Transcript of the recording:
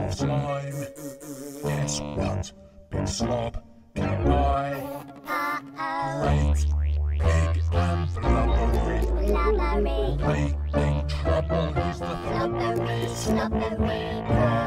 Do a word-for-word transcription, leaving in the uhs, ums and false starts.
of slime. Guess what? Big slob can buy. Great, big and blubbery. Blubbery. Great big trouble, who's the Slobbery, slobbery.